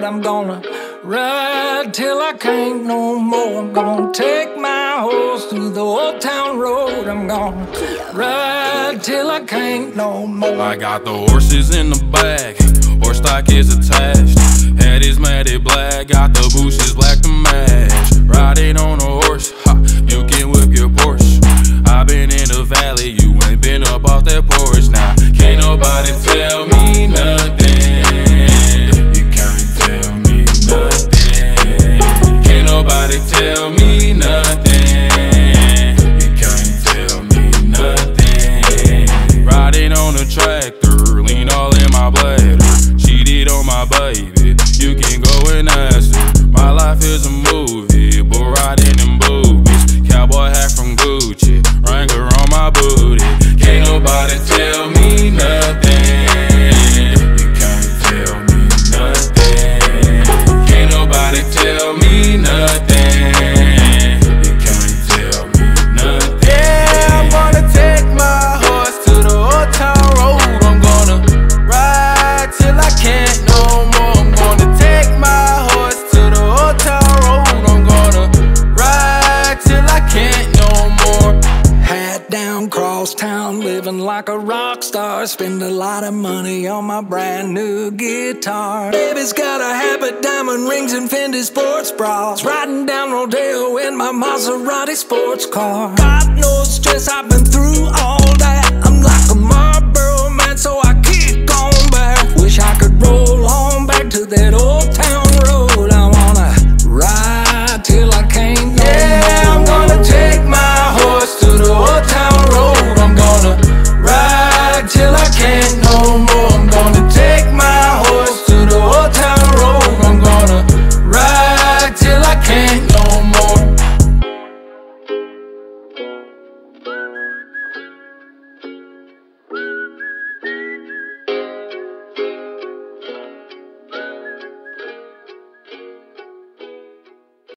I'm gonna ride till I can't no more. I'm gonna take my horse through the old town road. I'm gonna ride till I can't no more. I got the horses in the back, horse stock is attached. Head is matted black, got the bushes black to match. Riding on a horse, ha, you can whip your Porsche. I been in the valley, you ain't been up off that porch. Now, can't nobody tell me nothing. You can't tell me nothing. Can't nobody tell me nothing. You can't tell me nothing. Riding on a tractor, lean all in my bladder. Cheated on my baby, you can go and ask her. My life is a movie, but riding in boobies. Cowboy hat from Gucci, Wrangler on my booty. Can't nobody tell me nothing. You can't tell me nothing. Can't nobody tell me nothing. You can't tell me nothing. Yeah, I'm gonna take my horse to the old town road. I'm gonna ride till I can't no more. I'm gonna take my horse to the old town road. I'm gonna ride till I can't no more. Hat down, cross town, living like a rock star. Spend a lot of money on my brand new guitar. Baby's got a habit, diamond rings and Fendi sports bras. Riding down Rodeo in my Maserati sports car. God knows stress I've been through all